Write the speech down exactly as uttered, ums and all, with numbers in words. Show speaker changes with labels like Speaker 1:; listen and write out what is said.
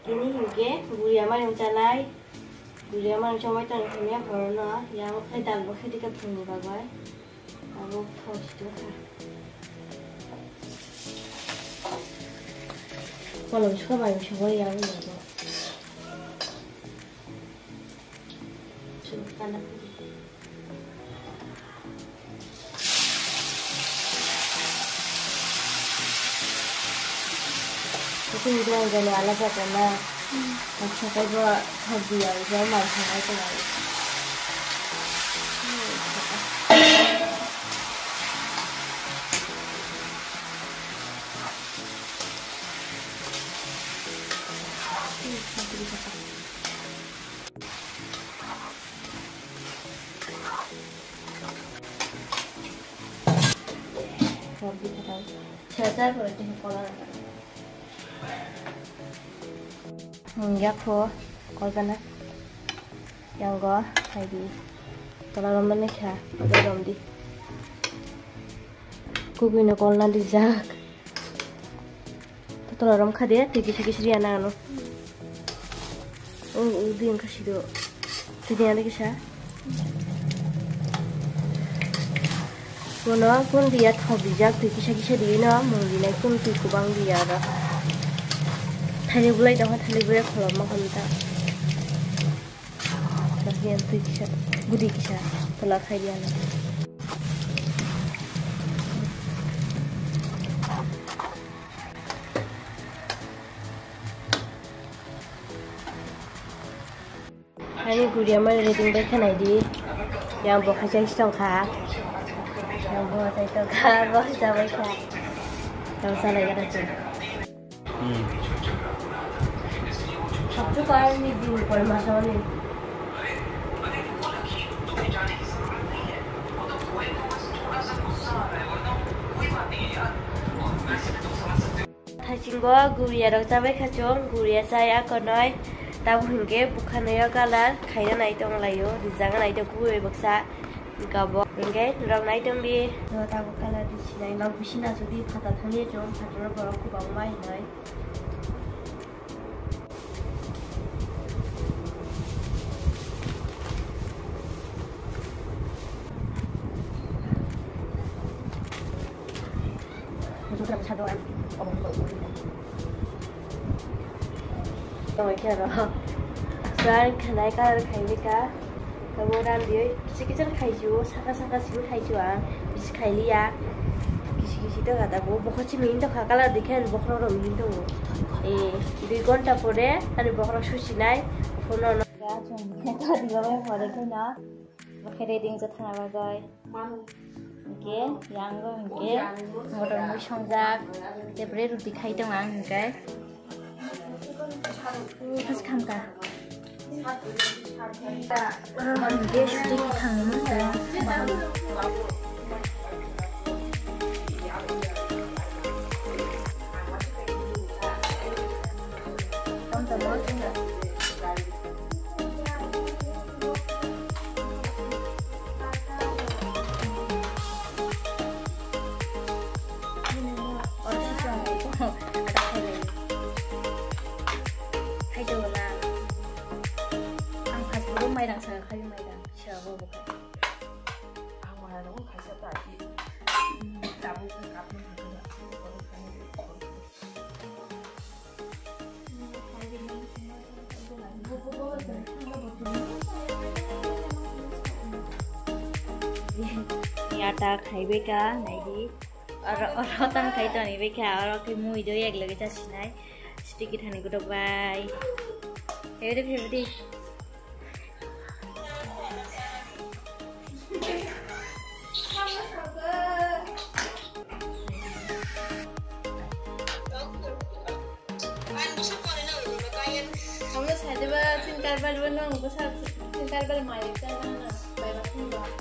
Speaker 1: Ini hingga guriya mana yang calai, guriya mana cuma itu nih punya corona yang kita buat kita punya bagai, aku tahu itu kan. Kalau suka banyak suka yang ini tu, suka nak. Itu juga yang ala karena macam apa buat hobi ya, jadi macam apa lagi. Hobi kita, cerita berarti sekolah. Enggak kok, kalau kan yang gua kayak di kalau mana sih, ada rom di, kuku ini kalau nanti jak, tuh kalau rom kadia, tiga tiga sih anak anu, oh udah yang kasih do, tiga anak sih, gua pun dia tahu bijak, tiga sih sih dia na, mungkin pun tiga bang dia ada. Thali bulai dah thali bulai kalau makan kita, bagian tu kisah, budi kisah, telah khai dia na. Ini guriya mana reading baik kan ini, yang bukan saya istong kah, yang bukan saya istong kah, bukan saya baik kah, yang salah ya tu. Sabtu kali ni di luar masa ni. Thajinggo guriya rok jabai khachong guriya saya konoi tabu hingge bukhanoyo galar khaina nai tong layo rijanga nai tong kuwe baksa gabo hingge rok nai tong bi tabu kala di sinai mang bisina jodi khata thani jom phator borok ku bangmai nai. Sudah bersaduan, omong omong. Tunggu kira, sekarang kenai kar kaini ka, kemudian dia sekitar kaiju, saka-saka sih kaiju ang, bis kaili ya, kisi-kisi tu kata bu, bukan cuma ini tu kakak dikan bukan orang ini tu, eh, dua gonta pore, ada bukan suci nai, phone orang. Kacung, kita di bawah pore tu na, pakai reading tu thana bagai. Oke, yang gue mungkin motor musong jak, debret ruti khai dong ang, oke? Terus kamka, mungkin sudah kang mana? Kamu tak mau enggak? Mai dang saya kayu mai dang, siapa bukan?
Speaker 2: Awal aku kasih tadi, tabu kapan juga.
Speaker 1: Ini ada kayu beka, naik orang orang tang kayu tu ni beka, orang kayu mui tu ya lagi jadi sinai, sedikit hani kudo bay. Ayo deh pergi. Kamu saya coba cinta bal bal nong, besar cinta bal mai, cinta mana, bayi macam